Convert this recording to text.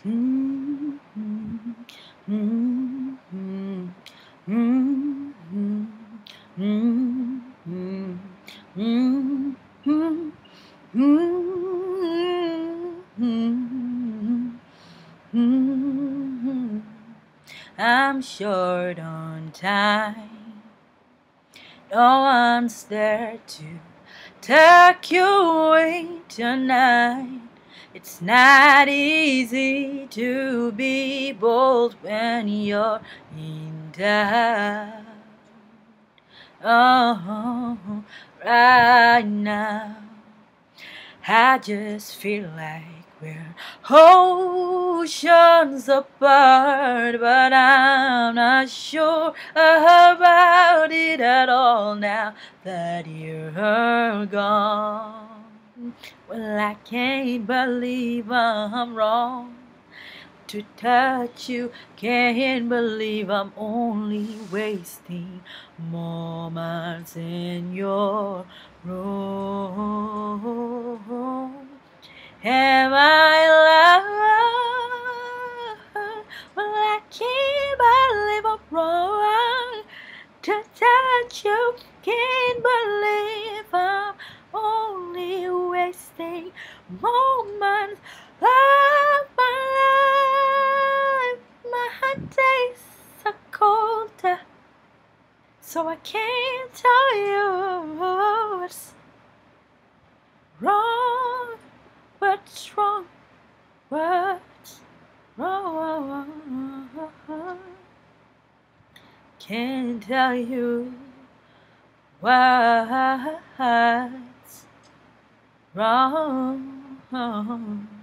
Mm, mm, mm, mm, mm, mm, mm, mm, mm, mm, mm, mm. I'm short on time. No one's there to tuck you away tonight. It's not easy to be bold when you're in doubt. Oh, right now I just feel like we're oceans apart, but I'm not sure about it at all now that you're gone. Well, I can't believe I'm wrong to touch you. Can't believe I'm only wasting moments in your room. Am I loved? Well, I can't believe I'm wrong to touch you. Can't believe I'm only wasting moments of my life. My days are colder, so I can't tell you what's wrong. What's wrong? What's wrong? Can't tell you what's wrong.